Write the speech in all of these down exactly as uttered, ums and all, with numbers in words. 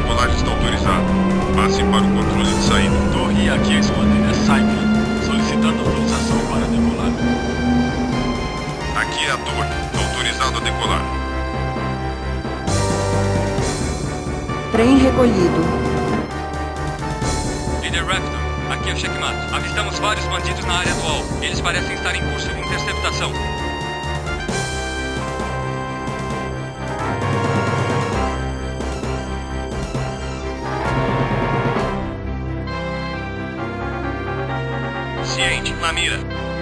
decolagem está autorizada. Passe para o controle de saída. Torre, aqui é a esquadrilha Cyclone, solicitando autorização para decolar. Aqui é a torre. Autorizado a decolar. Trem recolhido. Líder Raptor, aqui é o Checkmate. Avistamos vários bandidos na área atual. Eles parecem estar em curso de interceptação. Ciente, na mira.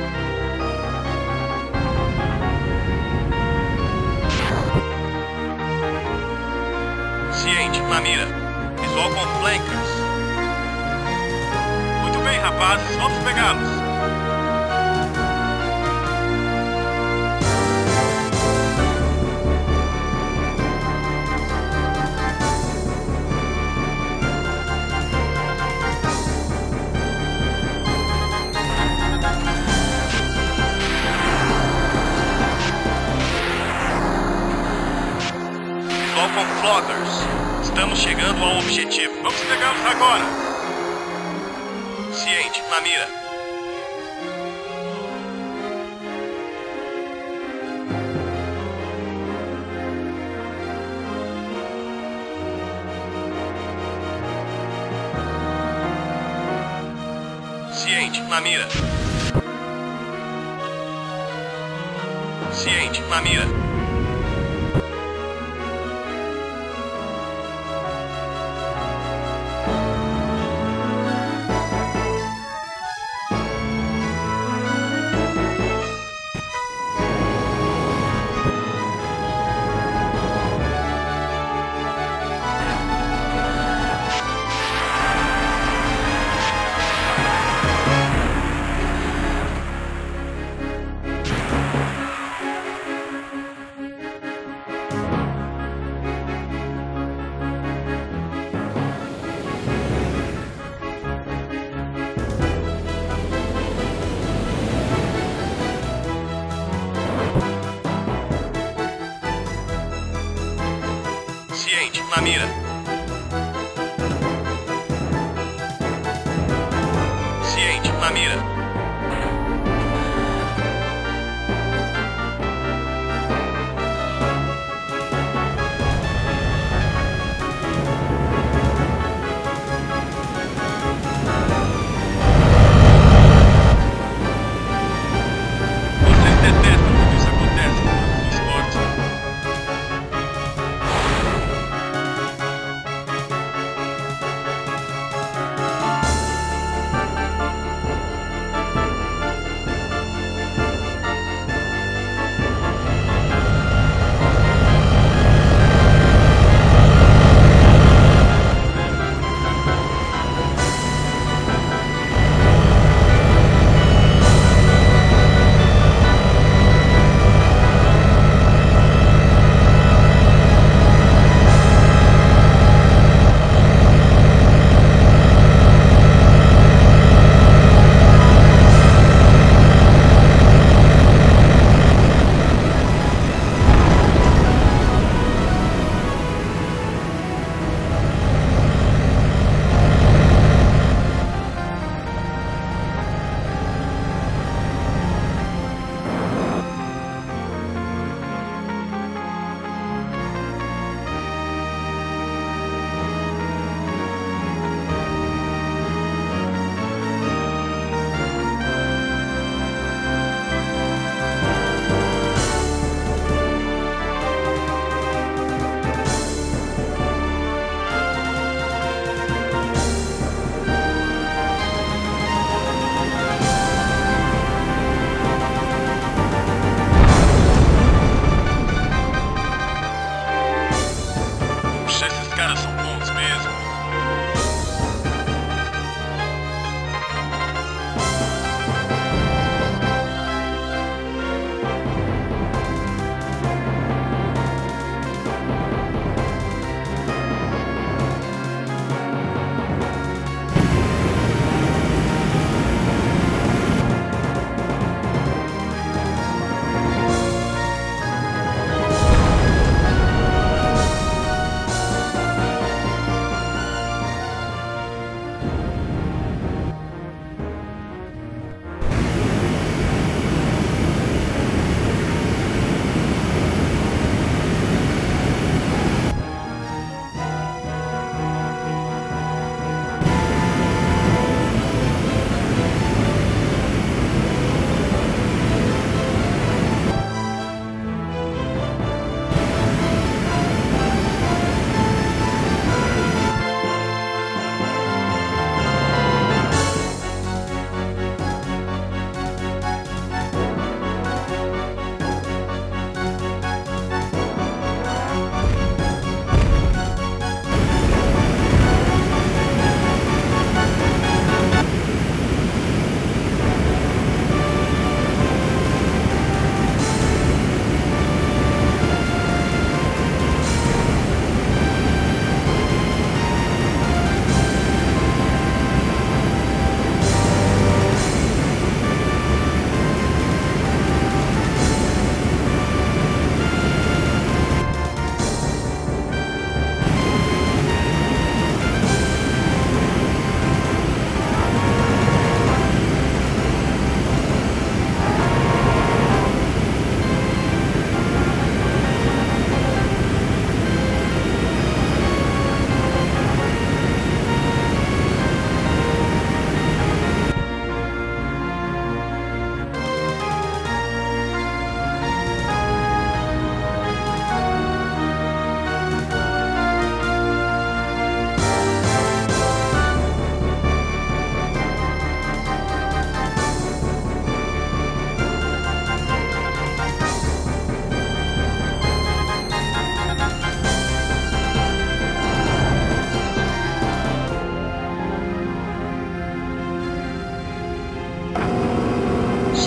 Ciente, na mira. Visual com flankers. Muito bem, rapazes, vamos pegá-los. Com floggers. Estamos chegando ao objetivo. Vamos pegá-los agora. Ciente, na mira. Ciente, na mira. Ciente, na mira. Ciente, na mira. Ciente, na mira. Vocês detestam quando isso acontece no esporte.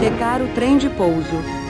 Checar o trem de pouso.